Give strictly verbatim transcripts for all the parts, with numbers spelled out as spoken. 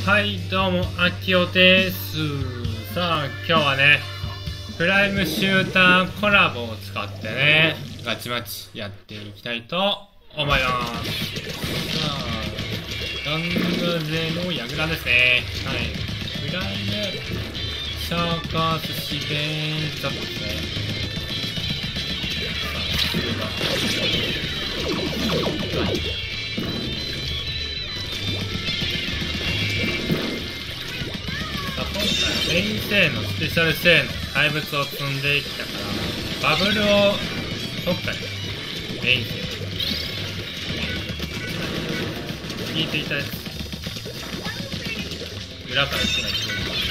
はい、どうも、あきおです。さあ、今日はね、プライムシューターコラボを使ってね、ガチマチやっていきたいと思います。さあ、ガンガゼのヤグラですね。はい。プライムシャーカースシベンザップですね。さあ、それが。メイン性能、スペシャル性能、怪物を積んできたから、バブルを特化にメイン性能聞いていたやつ、裏から来ない人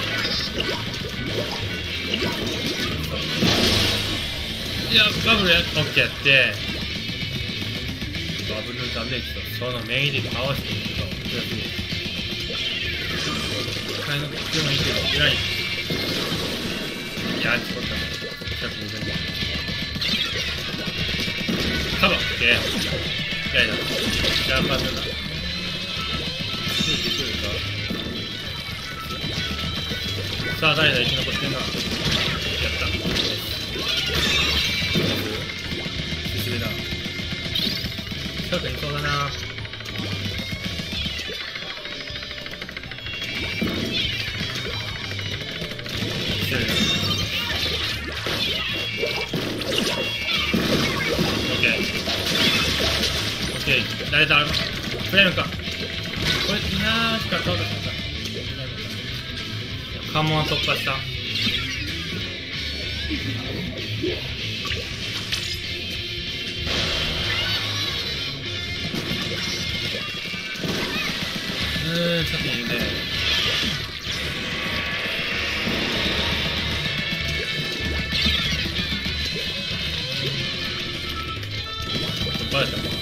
いや、バブルや OK やって、バブルのダメージとそのメインで合わせていくと、それはすげえ。使いのでもいいけど、偉い。いやー、ちょっと、ちょっと見てみて。カバー、オッケー。いやいや、ジャンパーだな。ついてくるか。さあ、誰だ、生き残ってんな。やった。しぶりだ。近くにいそうだな。誰だ、プレームか。これ、なーしか顔出しました。関門は突破した。うーん、ちょっといいね。バレたか。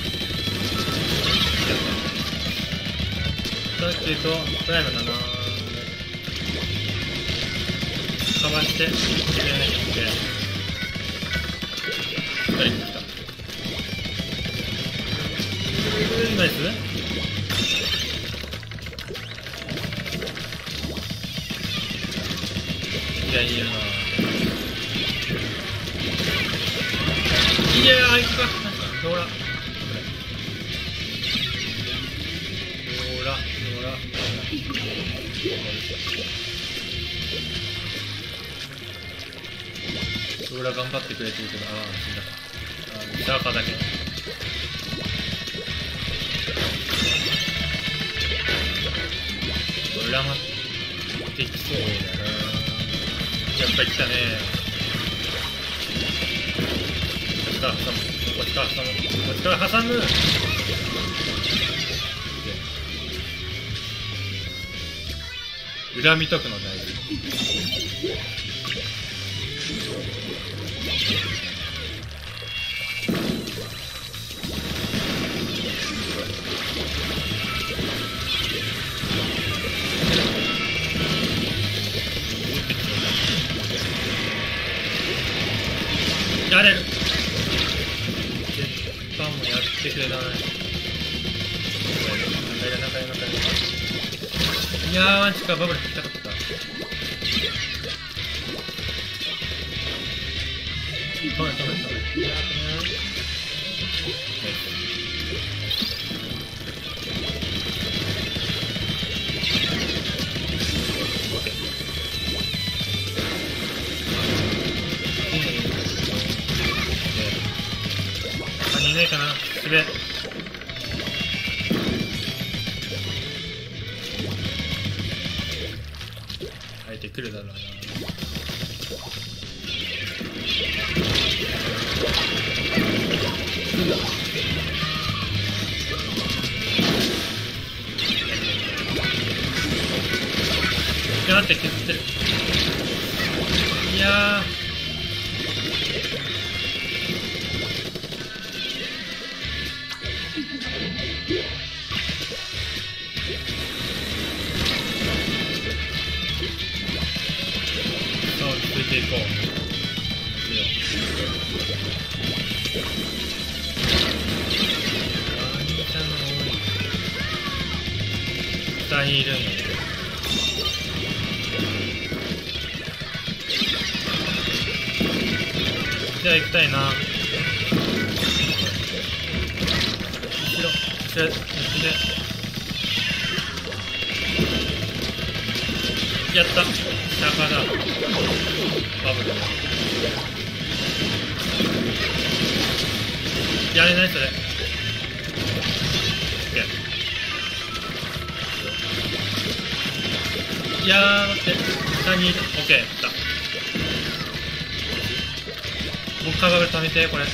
だけど、プライムだな。かわして、いけないって。二人来た。ナイス？いや、いいよな。いやー、あいつか。どうだ。ドーラ頑張ってくれてるけど、ああ、死んだか。ああ、シャーパーだけ。ドラマできそうだな。やっぱり来たね。こっちから挟む。こっちから挟む。こっちから挟む。裏見とくの大事。やれる。絶対もやってくれない。中や中や中や。いやー、マジか、バブル引きたかった。止め止め止め。他にいねえかな、すべ。相手来るだろうな。いや、待って、削ってる。いやー。そう、ついていこう。いいよ。何かの多い。さ下にいるんだね。じゃあ行きたいな。後ろ後ろでやった。下からバブルやれないそれ。いやー待って、下にいる。オッケー、やった。もう一回バブル貯めて、これ。い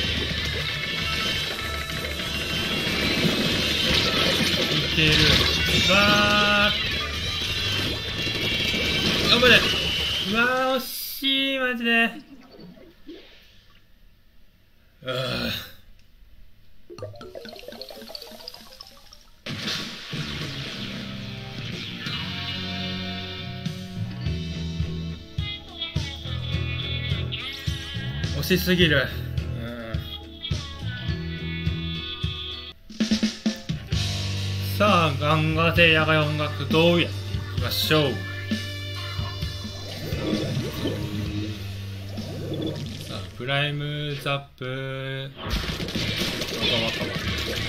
ける。わー頑張れ。うわー惜しいマジで。うー惜しすぎる。うん、さあガンガゼ野外音楽堂へ行きましょう。さあプライムザップ若々は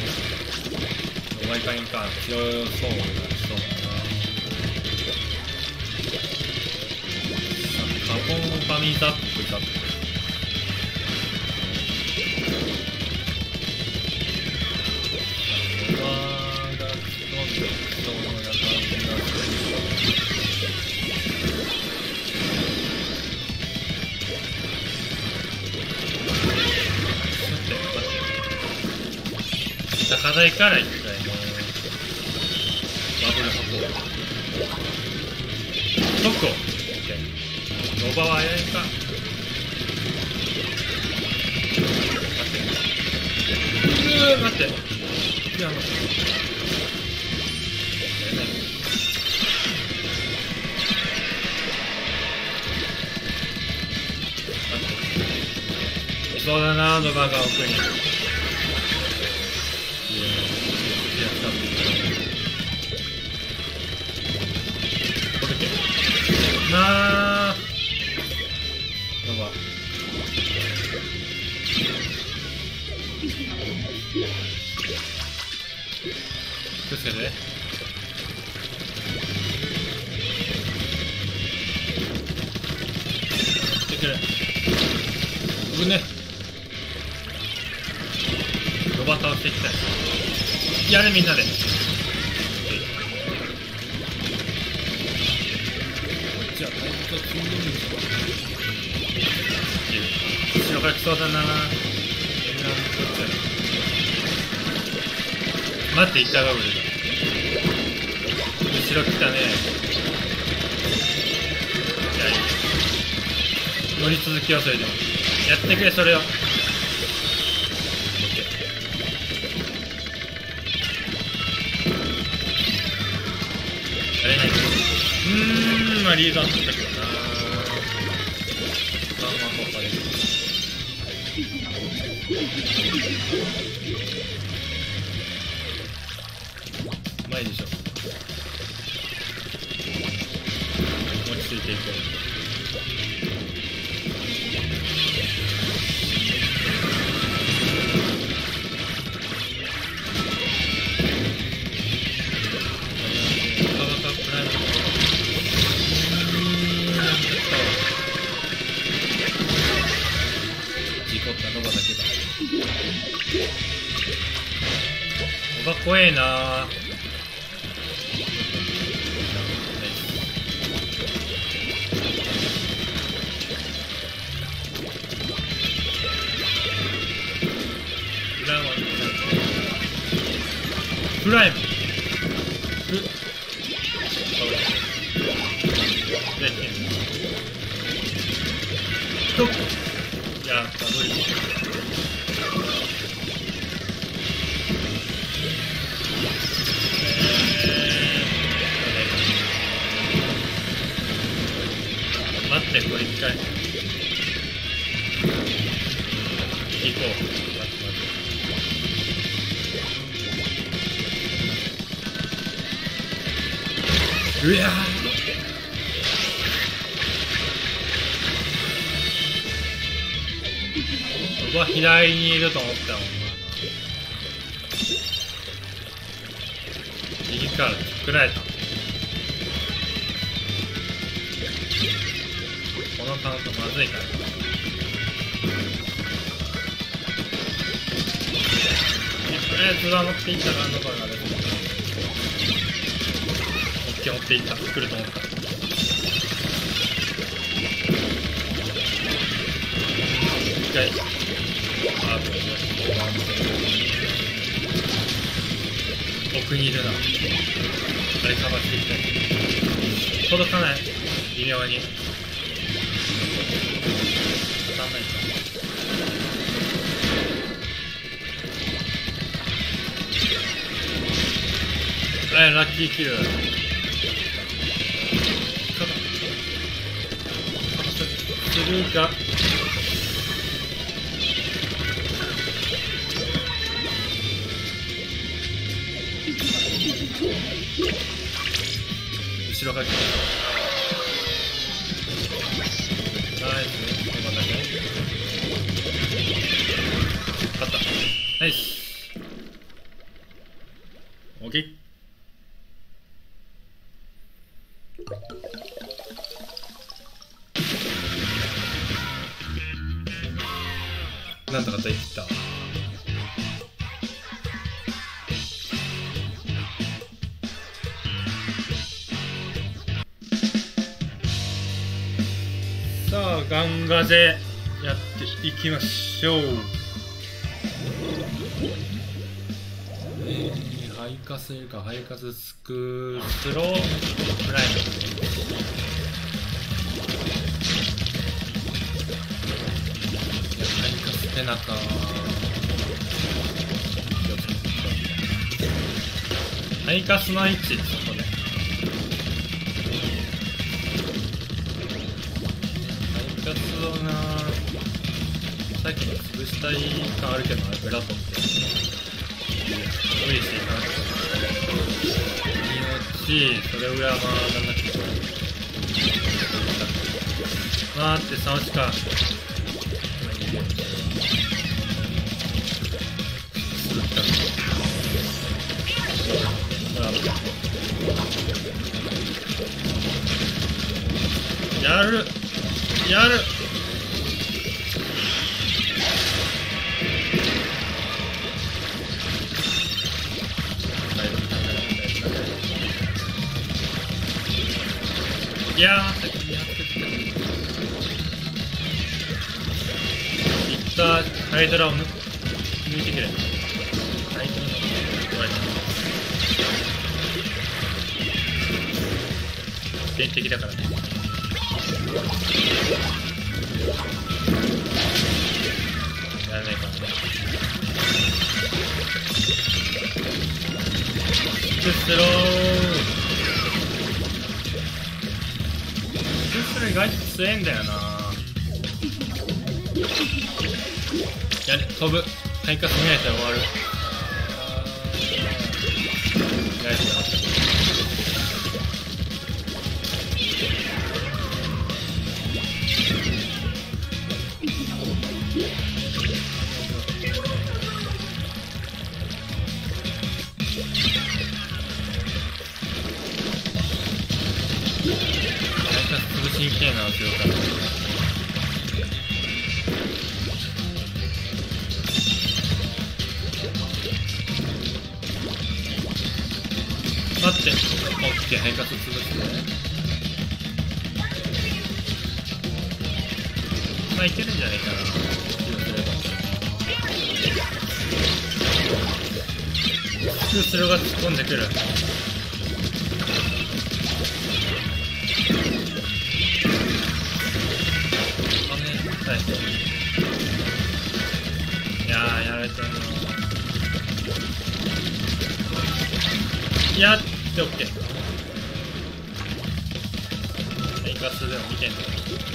毎回か強そうな人だな。さあカボンファミザップザップ高台から行きたいね。バブル箱どこノバは早いか。待ってうー待っていや待ってそうだな、ノバが奥になあノバ気をつけて。いける危ねノバ倒していきたい。やれみんなで。じゃあ後ろから来そうだな。待っていったバブルだ。後ろ来たね。じゃあ乗り続きよ。それでもやってくれそれを。やれない。うーんまあリードあったけどな。まあまあここで前でしょ。落ち着いていこう。おば怖えなー。プライムとやった無理。待ってこれ一回行こう。 うやー、僕は左にいると思ったもんな。右から作られた。このカウントまずいから。とりあえずは持っていったから残るまで。オッケー、持っていった。来ると思った。一回。あー、奥にいるな。あれかばっていって届かない。微妙に当たんないか。あれラッキーキル。かばするか。後ろかけた。ナイス。このままだけ勝った。ナイス。オッケー。なんとかと言った。さあ、ガンガゼやっていきましょう。えー、ハイカスいるか。ハイカススクスロープライム。ハイカスペナか。ハイカスの位置、そこで。ハイカスをな、さっきの潰したい感あるけどな、ブラトって。無理していかなくて。気持ちいい、それぐらいはまあ、なんだっけ。待って、さん落ちか。やるやる。いやー、先にやってきた。いったハイドラを抜いてくれ。ハイドラ終わりだ。電敵だからね。やらないからね。クスロー。クスロー意外と強えんだよな。やれ、飛ぶ。ハイカス見られたら終わる。意外とやった。真剣な後ろから待って、オッケー、ハイカス潰してまあいけるんじゃないかな。後ろが突っ込んでくる。いやー、やられてるな。やってオッケー。ハイカスでも見てんだけ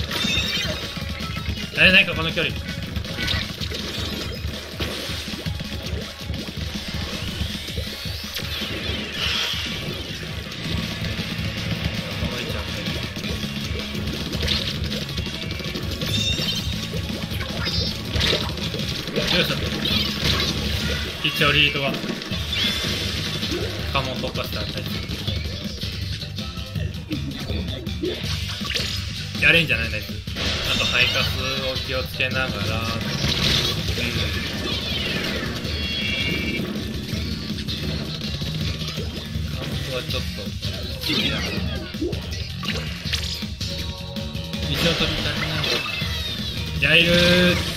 ど。やれないか、この距離。 一応リードは関門突破したら大丈夫。やれんじゃないナイス。あと肺活を気をつけながら、うん、カウントはちょっと一気だから一応飛びたいな。やいるー。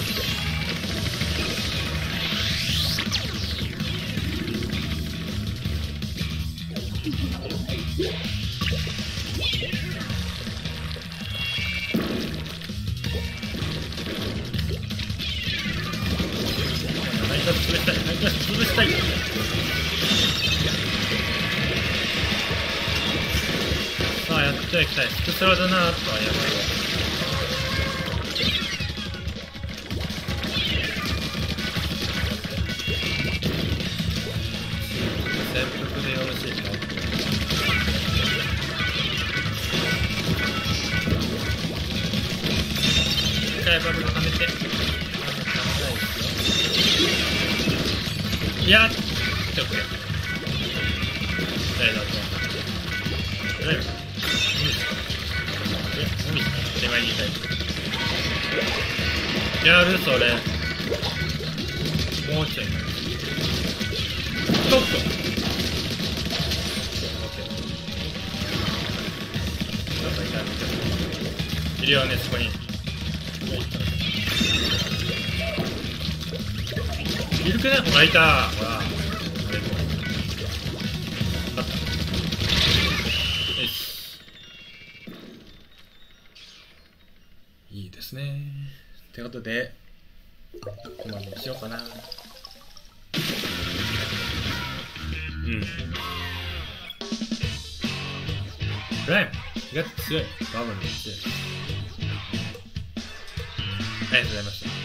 潰したい、潰したい。さあやっていきたい。スクスラだなとはやばいわ。潜伏でよろしいか。一回バブルはめて。いやっちょっと誰だと誰だえ、海手前にいたいやるそれもうちょいちょっと OK ちょっといたいいるよねそこにいるくねほらいたほらよしいいですねってことでこのにしようかなうんブライム意外と強いバブルも強いありがとうございました